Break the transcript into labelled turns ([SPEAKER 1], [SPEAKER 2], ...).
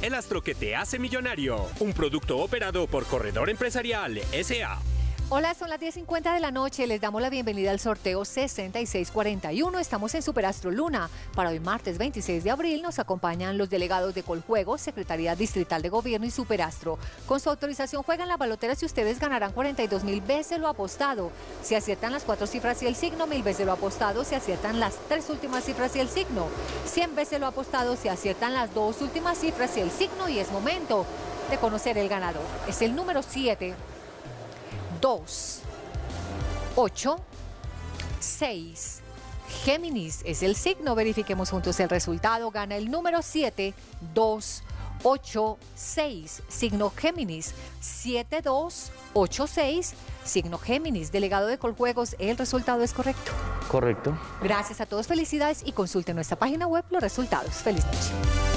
[SPEAKER 1] el astro que te hace millonario. Un producto operado por Corredor Empresarial S.A.
[SPEAKER 2] Hola, son las 10:50 de la noche. Les damos la bienvenida al sorteo 6641. Estamos en Superastro Luna. Para hoy, martes 26 de abril, nos acompañan los delegados de Coljuegos, Secretaría Distrital de Gobierno y Superastro. Con su autorización juegan la balotera y ustedes ganarán 42.000 veces lo apostado. Si aciertan las 4 cifras y el signo, 1.000 veces lo apostado. Si aciertan las 3 últimas cifras y el signo, 100 veces lo apostado. Si aciertan las 2 últimas cifras y el signo, y es momento de conocer el ganador. Es el número 7. 2, 8, 6. Géminis es el signo. Verifiquemos juntos el resultado. Gana el número 7, 2, 8, 6. Signo Géminis. 7, 2, 8, 6. Signo Géminis. Delegado de Coljuegos, el resultado es correcto.
[SPEAKER 3] Correcto.
[SPEAKER 2] Gracias a todos, felicidades y consulten nuestra página web los resultados. Feliz noche.